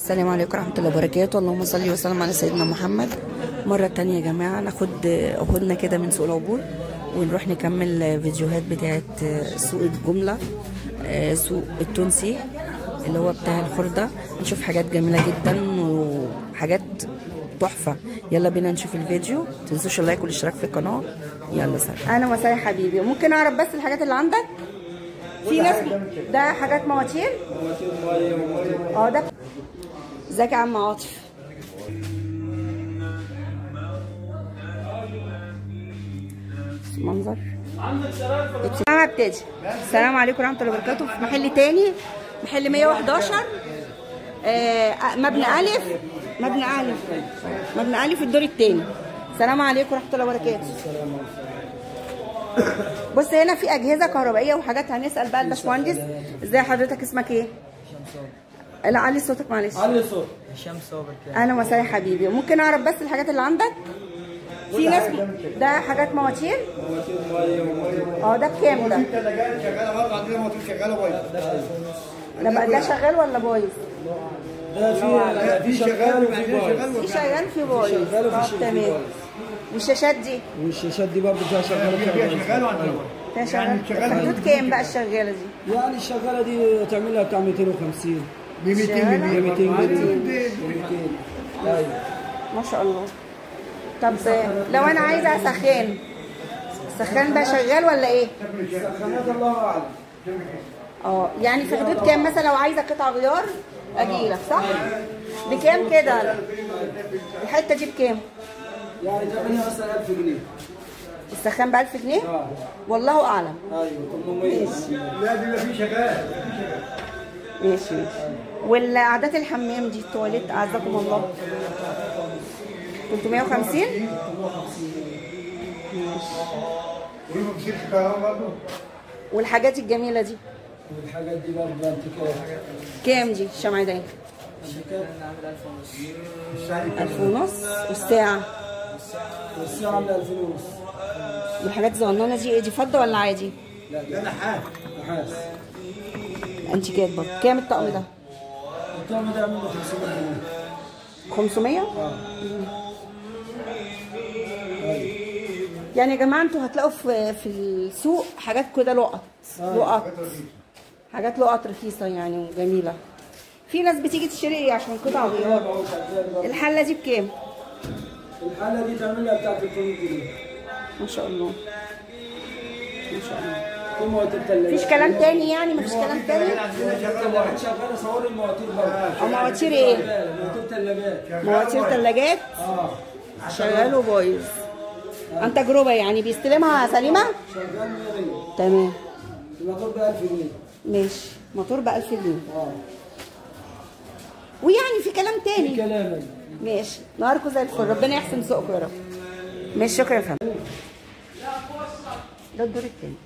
السلام عليكم ورحمة الله وبركاته. اللهم صل وسلم على سيدنا محمد. مرة تانية يا جماعة ناخد عهودنا كده من سوق العبور ونروح نكمل فيديوهات بتاعت سوق الجملة، سوق التونسي اللي هو بتاع الخردة. نشوف حاجات جميلة جدا وحاجات تحفة. يلا بينا نشوف الفيديو. متنسوش اللايك والاشتراك في القناة. يلا سلام. انا وساي حبيبي، ممكن اعرف بس الحاجات اللي عندك؟ في ناس ده حاجات مواتير ده. ازيك يا عم عاطف؟ منظر انا ابتدي. السلام عليكم ورحمه الله وبركاته. في محل تاني، محل 111 مبنى الف الدور التاني. السلام عليكم ورحمه الله وبركاته. بص هنا في اجهزه كهربائيه وحاجات. هنسال بقى الباشمهندس. ازاي حضرتك؟ اسمك ايه؟ لا علي صوتك معلش. علي صوت. هشام صابر كده. انا وساي حبيبي، ممكن اعرف بس الحاجات اللي عندك؟ في ناس ده حاجات مواتير ده بكام ده؟ شغاله برضه عندنا مواتير شغاله بايظه. ده شغال ولا بايظ؟ ده في شغال وفي بايظ. في شغال في بايظ. تمام. والشاشات دي؟ والشاشات دي برضه فيها شغاله فيها شغاله. في حدود كام بقى الشغاله دي؟ يعني الشغاله دي تعمل لها بتاع 250 ب 200 ايوه ما شاء الله. طب لو انا عايزه اسخن، السخان ده شغال ولا ايه؟ سخانات الله اعلم. يعني في حدود كام مثلا لو عايزه قطع غيار اجيلك صح؟ بكام كده؟ الحته دي بكام؟ يعني تعملها مثلا 1000 جنيه. السخان ب 1000 جنيه؟ والله اعلم. ايوه 800. لا بيبقى في شغال. ماشي. والقعدات الحمام دي التواليت اعزكم الله 350. والحاجات الجميله دي؟ والحاجات دي برضه انتيكات. كام دي الشمعدان؟ انتيكات 1000 ونص. والساعه؟ والساعه عامله 2000 ونص. والحاجات الصغننه دي ايه دي؟ فضه ولا عادي؟ لا نحاس. انتيكات برضه. كام الطقم ده؟ الطقم ده عامل 500 جنيه. 500؟ يعني يا جماعه انتوا هتلاقوا في السوق حاجات كده لقط حاجات لقط رخيصه يعني وجميله. في ناس بتيجي تشتري عشان قطع غيار. الحله دي بكام؟ الحله دي تعمل لها بتاع 300 جنيه. ما شاء الله ما شاء الله. في مواتير تلاجة. مفيش كلام تاني يعني؟ مفيش كلام تاني؟ التلاجات شغاله. صور المواتير برضه. مواتير ايه؟ مواتير تلاجات. مواتير تلاجات شغال وبايظ. عن تجربه يعني بيستلمها سليمه؟ شغال 100. تمام. الموتور ب 1000 جنيه. ماشي. موتور ب 1000 جنيه. ويعني في كلام تاني؟ في كلام. ماشي. نهاركم زي الفل. ربنا يحسن سوقكم يا رب. ماشي. شكرا يا فندم. ده الدور التاني.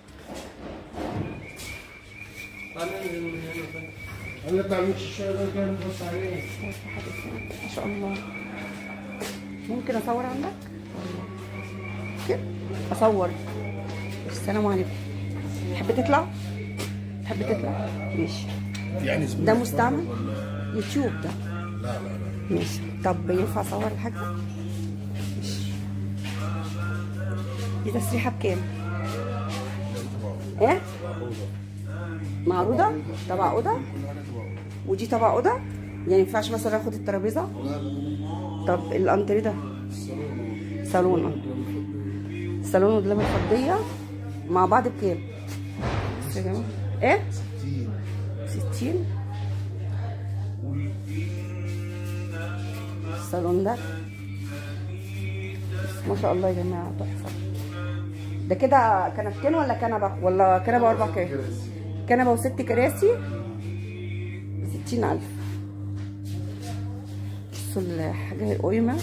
انا ما بعملش الشغل ده كان بص عليه. ما شاء الله. ممكن اصور عندك؟ كده اصور. السلام عليكم. تحب تطلع؟ تحب تطلع؟ ماشي. يعني ده مستعمل؟ يوتيوب ده؟ لا ماشي. طب ينفع اصور الحاجة؟ ماشي. دي تسريحة بكام؟ ايه؟ معروضة؟ تبع أوضة؟ ودي تبع أوضة؟ يعني مينفعش مثلا اخد الترابيزة؟ طب الأنتريه ده؟ صالون. صالون ودلاب الفضية مع بعض بكام؟ يا جماعة ايه؟ 60. الصالون ده ما شاء الله يا جماعة تحفة. ده كده كنبتين ولا كنبة؟ ولا كنبة واربع كراسي؟ كنبة وست كراسي ب 60000. بصوا الحاجة القيمة.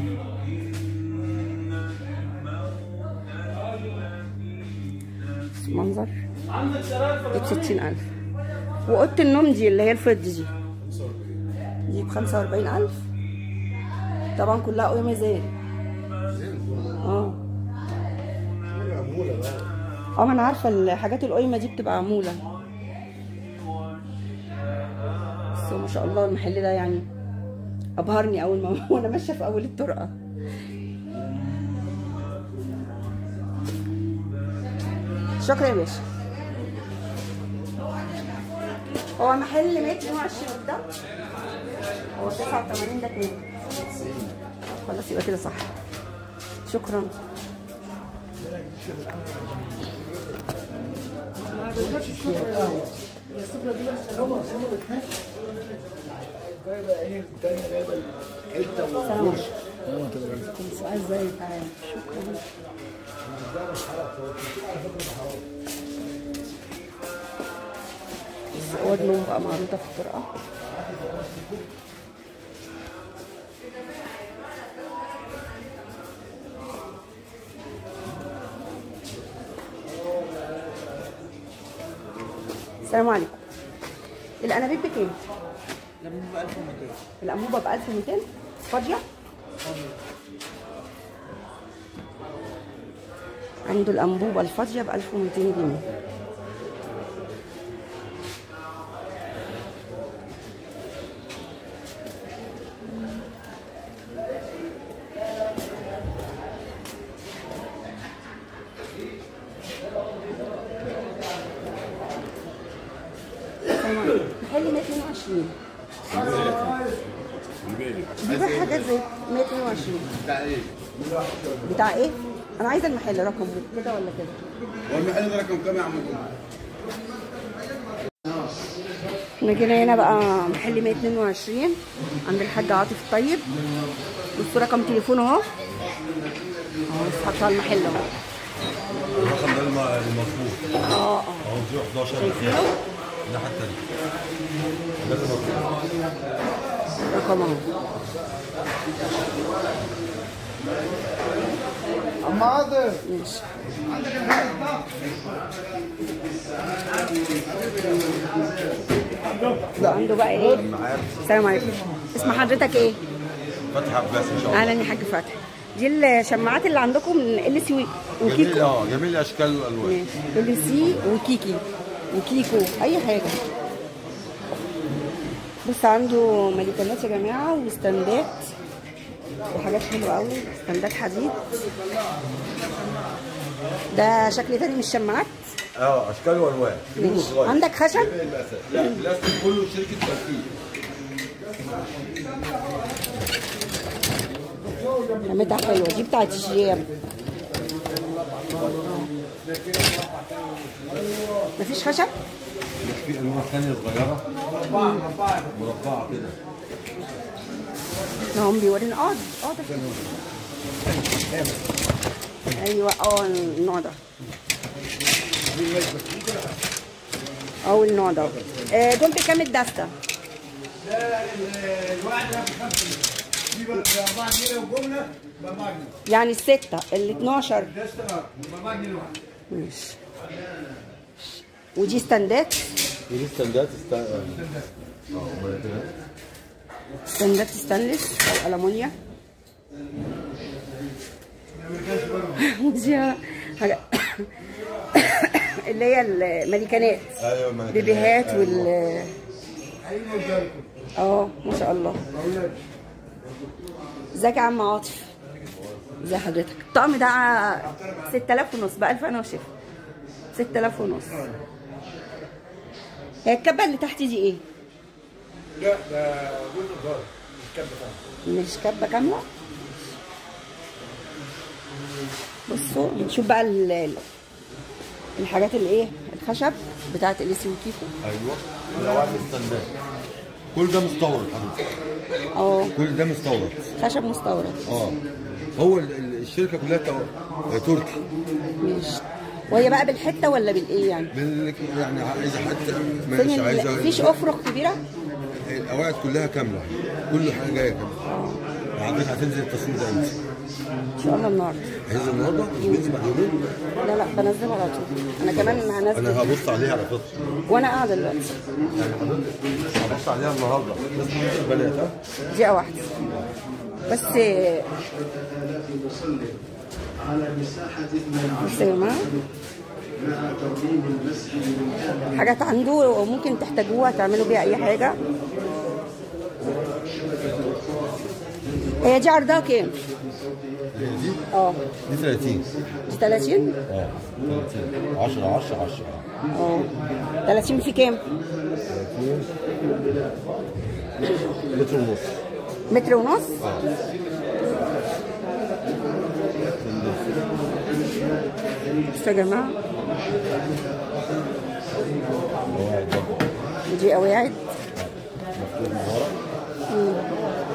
منظر ب 60000. وأوضة النوم دي اللي هي الفضة دي ب 45000. طبعا كلها قيمة زين. ما انا عارفه الحاجات القيمه دي بتبقى عموله. بس ما شاء الله المحل ده يعني ابهرني اول ما وانا ماشيه في اول الطرقه. شكرا يا باشا. هو محل 122 ده، هو 89 ده كام؟ خلاص يبقى كده صح. شكرا. سؤال زي تعالى. شكرا. اوض نوم بقى معروضه في الطرقه. السلام عليكم. الانابيب بكام؟ الأنبوبة 1200. الانبوبه ب 1200 فاضيه؟ عنده الانبوبه الفاضيه ب 1200 جنيه. محل 122 دي بقى حاجات زي 122. بتاع ايه؟ بتاع ايه؟ انا عايزه المحل رقمه كده ولا كده؟ هو المحل ده رقم كام يا عم؟ احنا جينا هنا بقى محل 122 عند الحاج عاطف الطيب. بصوا رقم تليفونه اهو. حاطه على المحل اهو. الرقم ده المظبوط. اهو 11 شايفينه؟ ده حتى ده المظبوط. رقم اهو. عم عاطف ماشي. عنده بقى ايه؟ السلام عليكم. اسم حضرتك ايه؟ فتحي عباس ان شاء الله. اهلا يا حاج فتحي. دي الشماعات اللي عندكم من ال سي وكيكو. جميل جميل الاشكال والالوان. ال سي وكيكي وكيكو اي حاجه. بص عنده مليكانات يا جماعه وستاندات وحاجات حلوه قوي. ستاندات حديد. ده شكل تاني من الشماعات. اشكال والوان. ماشي. عندك خشب؟ لا بلاستيك كله شركه تركيب. خامتها حلوه. دي بتاعت الشيام. مفيش خشب؟ في انواع ثانيه صغيره مربعه كده. لا هم بيورينا ده ايوه النوع ده النوع ده. دول بكام الدستة؟ الواحد ب 5 جنيه. دي ب 4 جنيه وجمله ب 4 جنيه. يعني الستة ال 12 دستة ب 4 جنيه الواحد. ماشي. ودي ستاندات؟ ودي ستاندات ستاندات ستانلس او المونيا. ودي حاجة اللي هي المليكانات. ايوه مليكانات. بيبيهات ما شاء الله. ازيك يا عم عاطف؟ ازي حضرتك؟ الطقم ده 6000 ونص ب 1000 انا وشيف. 6000 ونص. هي الكبه اللي تحت دي ايه؟ لا ده جزء صغير مش كبه كامله. مش كبه كامله. بصوا نشوف بقى الحاجات اللي ايه الخشب بتاعت اليسي وكيكو. ايوه الالوان الستاندات. كل ده مستورد حضرتك. كل ده مستورد. خشب مستورد. هو الشركه كلها تركي. ماشي. وهي بقى بالحته ولا بالايه يعني؟ يعني عايزه حتى ماشي. عايزه مفيش افرخ كبيره؟ القواعد كلها كامله. كل حاجه جايه كامله. حضرتك هتنزل التصوير ده امتى؟ ان شاء الله النهارده. هينزل النهارده؟ مش بينزل بعد يومين؟ لا بنزله على طول. انا كمان هنزل. انا هبص عليها على فكره. وانا قاعده دلوقتي. يعني حضرتك هبص عليها النهارده. بس مش البنات ها؟ دقيقه واحده. بس بص يا جماعه حاجات عنده ممكن تحتاجوها تعملوا بيها اي حاجه. هي دي عرضها كام؟ دي اه دي 30. دي 30؟ اه 30 10 10 10. اه 30 في كام؟ 30 متر ونص. متر ونص؟ بصوا يا جماعة دي قواعد مفتوح من ورا.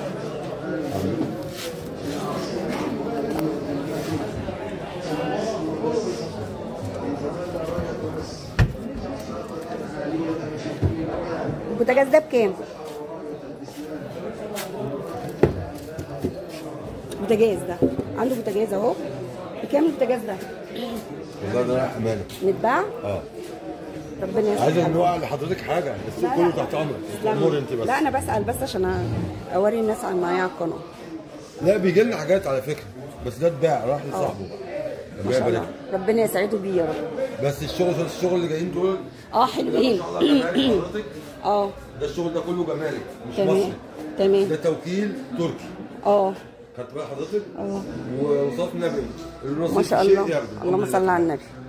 البوتاجاز ده بكام؟ البوتاجاز ده عنده بوتاجاز اهو، بكام البوتاجاز ده؟ والله ده رايح امانه. متباع؟ اه. ربنا يسعدك. عايز انوع لحضرتك حاجه، السوق كله تحت امرك، امور انت بس. لا انا بسأل بس عشان اوري الناس عن معايا على القناه. لا بيجي لنا حاجات على فكره، بس ده اتباع راح لصاحبه. ما شاء الله ربنا يسعده بيه يا رب. بس الشغل اللي جايين دول حلوين. ده الشغل ده كله جمارك مش تمام مصري. تمام. ده توكيل تركي. خدت بال حضرتك؟ ووصف نبي ما شاء الله. اللهم صل على النبي.